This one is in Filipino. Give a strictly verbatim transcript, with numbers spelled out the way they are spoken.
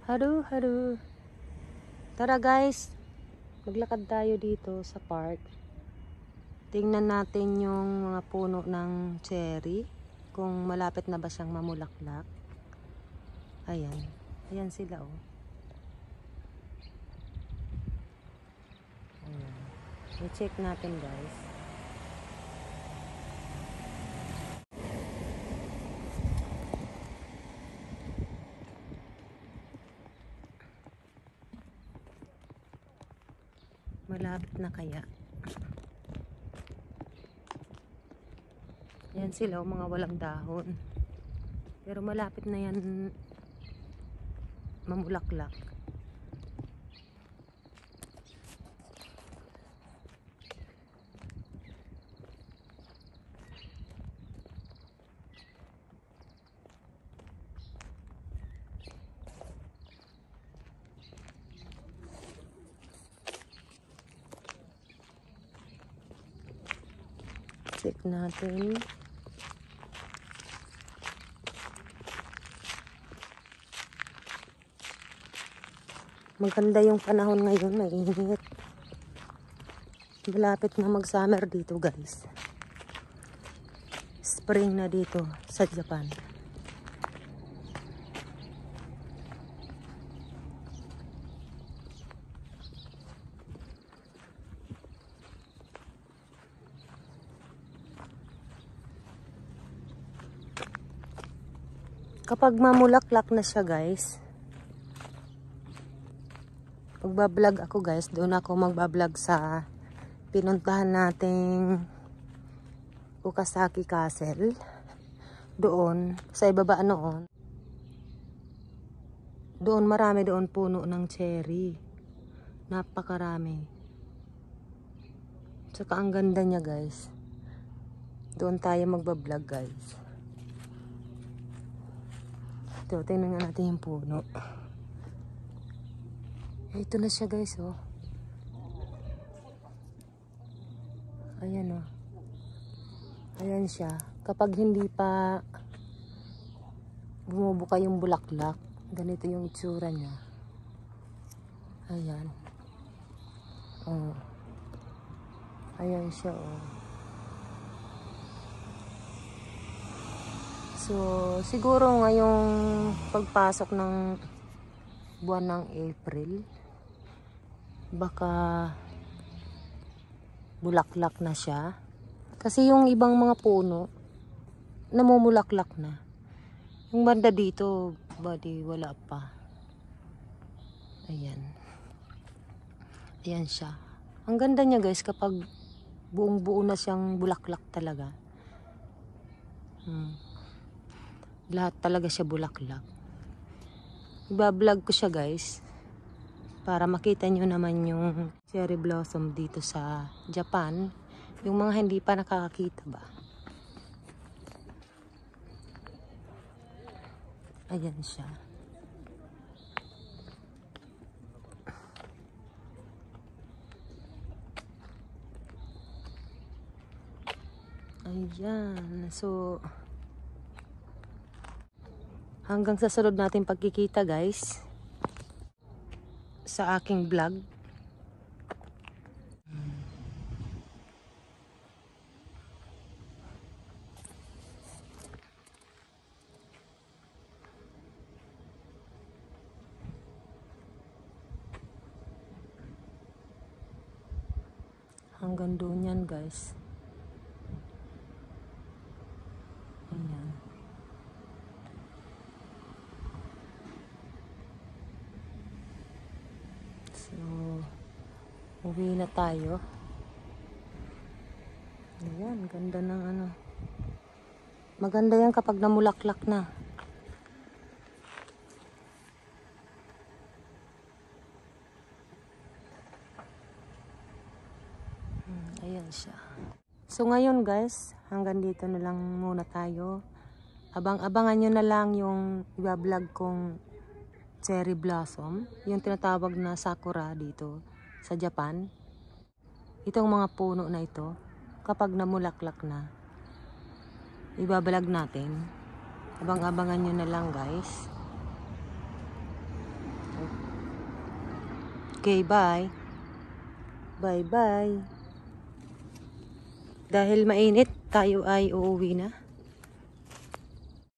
Halo, halo. Tara guys, maglakad tayo dito sa park. Tingnan natin yung mga puno ng cherry, kung malapit na ba siyang mamulaklak. Ayan, ayan sila oh. Ayan. I-check natin guys. Malapit na kaya. Yan sila, oh, mga walang dahon. Pero malapit na yan mamulaklak. Check natin. Maganda yung panahon ngayon, mainit. Malapit na mag-summer dito guys. Spring na dito sa Japan. Kapag mamulaklak na siya guys, magbablog ako guys, doon ako magbablog sa pinuntahan nating Okasaki Castle. Doon, sa ibaba noon. Doon marami doon puno ng cherry. Napakarami. Tsaka ang ganda niya guys. Doon tayo magbablog guys. Ito, tingnan nga natin yung puno. Ito na siya guys oh. Ayan oh. Ayan siya. Kapag hindi pa bumubuka yung bulaklak, ganito yung itsura niya. Ayan. Oh. Ayan siya oh. So, siguro ngayong pagpasok ng buwan ng April, baka bulaklak na siya. Kasi yung ibang mga puno, namumulaklak na. Yung banda dito, body, wala pa. Ayan. Ayan siya. Ang ganda niya guys, kapag buong buo na siyang bulaklak talaga. Hmm. Lahat talaga siya bulaklak. Iba-vlog ko siya guys, para makita nyo naman yung cherry blossom dito sa Japan. Yung mga hindi pa nakakakita ba. Ayan siya. Ayan. So, hanggang sa sunod natin pagkikita guys sa aking vlog. Hanggang doon yan guys. Ayan. So, uwi na tayo. Ayan, ganda ng ano. Maganda yan kapag namulaklak na. Hmm, ayan siya. So ngayon guys, hanggang dito na lang muna tayo. Abang-abangan nyo na lang yung i-vlog kong cherry blossom, yung tinatawag na sakura dito sa Japan. Itong mga puno na ito, kapag namulaklak na, ibabalag natin. Abang-abangan nyo na lang guys. Okay, bye. Bye-bye. Dahil mainit, tayo ay uuwi na.